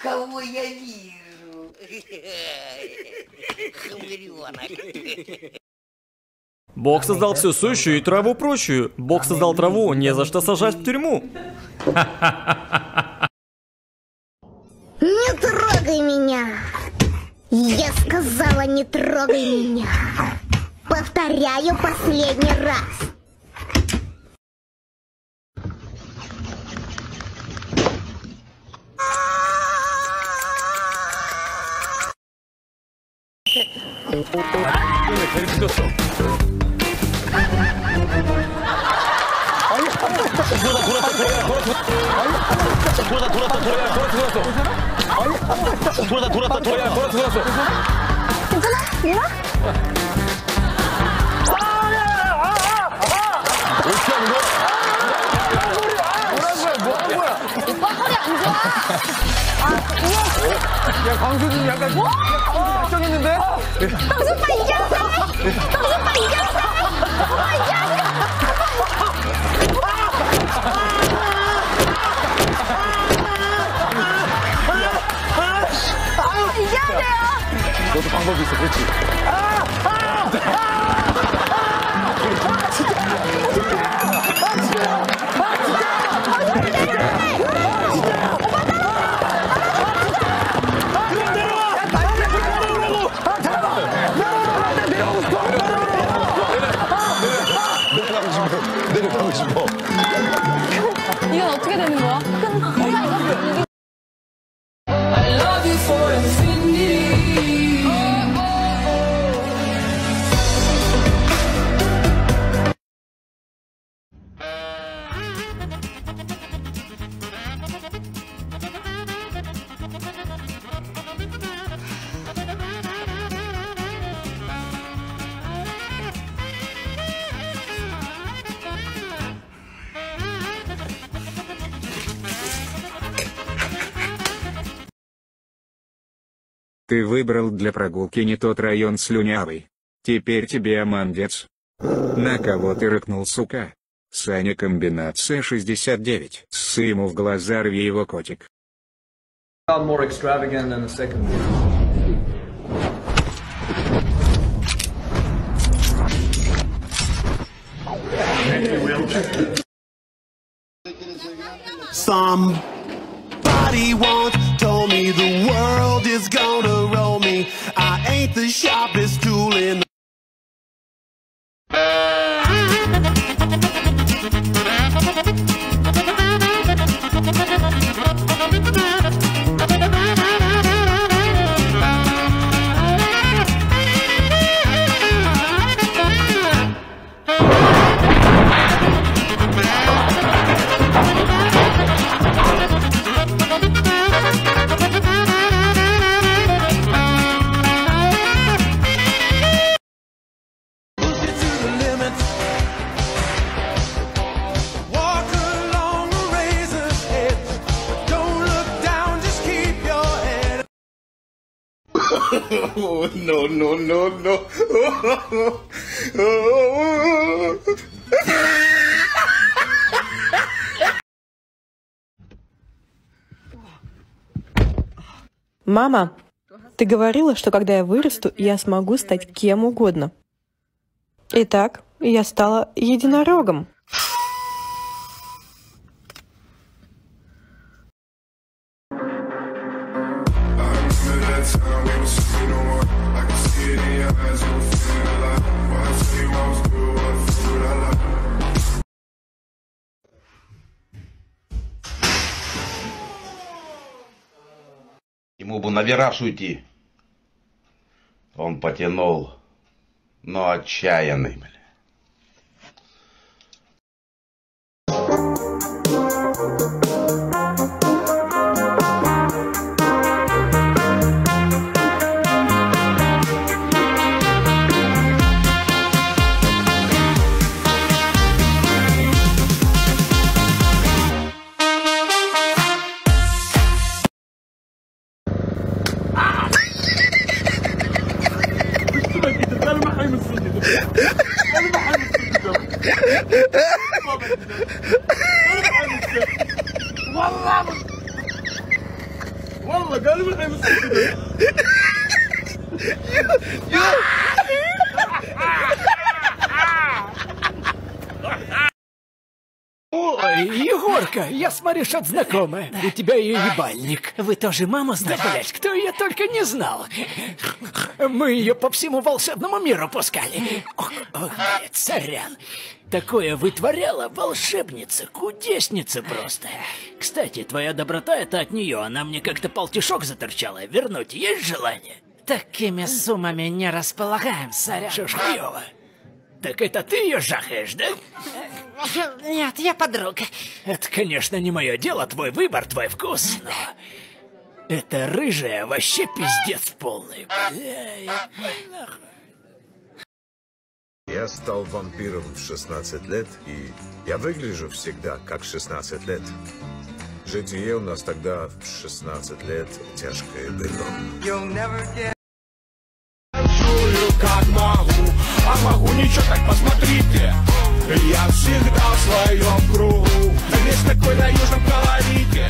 Кого я вижу? Хмырёнок. Бог создал всю сущую и траву прочую. Бог создал траву, не за что сажать в тюрьму. Не трогай меня! Я сказала, не трогай меня! Повторяю последний раз! 야, 광수는 약간 걱정했는데? 당신 오빠 이겼어! 당신 오빠 이겼어! 오빠 이겼어! 오빠 이겨야 돼요! 너도 방법이 있어, 그렇지? 내려가고 싶어. 이건 어떻게 되는 거야? I love you for infinity. Ты выбрал для прогулки не тот район слюнявый. Теперь тебе амандец. На кого ты рыкнул, сука? Саня, комбинация 69. Ссы ему в глаза, рви его, котик. More extravagant than the second one. Somebody once told me the world is gonna roll me. I ain't the sharpest tool in the Oh, no, no, no, no. Мама, ты говорила, что когда я вырасту, я смогу стать кем угодно. Итак, я стала единорогом. Ему бы на вираж уйти. Он потянул, но отчаянный, бля. Ой, Егорка, я смотрю, что-то знакомое. У тебя ее ебальник. Вы тоже маму знаете? Да, блядь, кто ее только не знал. Мы ее по всему волшебному миру пускали. Ох, блядь, сорян. Такое вытворяла волшебница, кудесница просто. Кстати, твоя доброта — это от нее. Она мне как-то полтишок заторчала. Вернуть есть желание? Такими суммами не располагаем, сорян. Что ж хуёво? Так это ты ее жахаешь, да? Нет, я подруга. Это, конечно, не мое дело, твой выбор, твой вкус, но... Это рыжая вообще пиздец полный. Я стал вампиром в 16 лет, и я выгляжу всегда как 16 лет. Житие у нас тогда в 16 лет тяжкое было. Как могу, а могу ничего, так посмотрите. Я всегда в своем кругу, весь такой на южном колорите.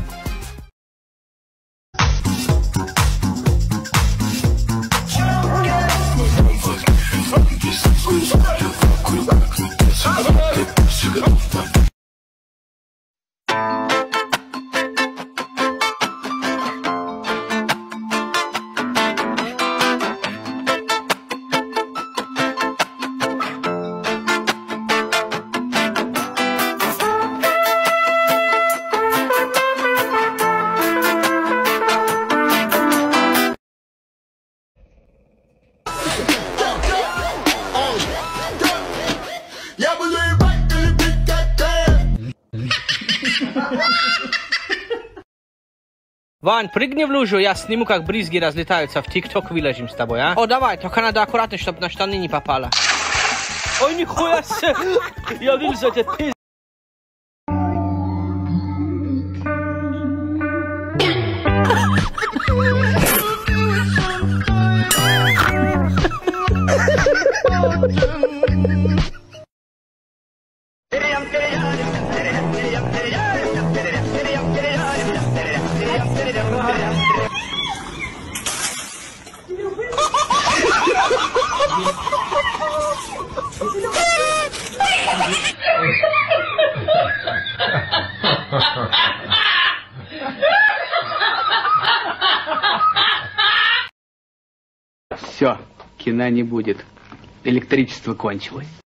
Вань, прыгни в лужу, я сниму, как брызги разлетаются, в ТикТок выложим с тобой, а? О, давай, только надо аккуратно, чтобы на штаны не попало. Ой, нихуя себе! Я вижу, что это пиздец. Все, кино не будет. Электричество кончилось.